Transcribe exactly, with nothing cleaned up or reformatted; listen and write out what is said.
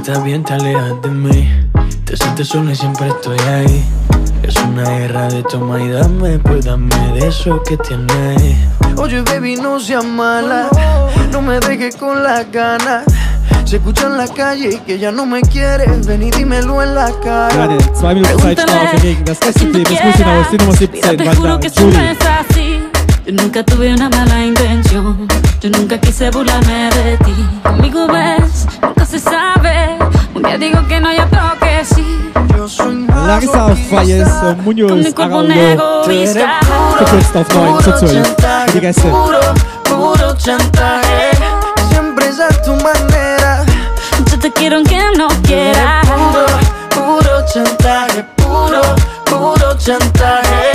estás bien, te alejas de mí. Te sientes sola y siempre estoy ahí. Es una guerra de toma y dame, pues dame de eso que tienes. Oye, baby, no seas mala, no me dejes con las ganas. Se escucha en la calle que ya no me quieres, ven y dímelo en la cara. Gerade zwei Minuten Zeitstrafe gegen das Resteteam. Es muss hinaus, die Nummer siebzehn, te juro que eso no es así. Yo nunca tuve una mala intención, yo nunca quise burlarme de ti. Conmigo ves, nunca se sabe. Un día digo que no, y otro que sí. Yo soy Larissa auf zwei ist und Munoz Araujo verkürzt auf neun zu zwölf für die Gäste. Puro, puro chantaje, siempre es a tu manera. Yo te quiero aunque no quieras. Puro, puro chantaje, puro, puro chantaje.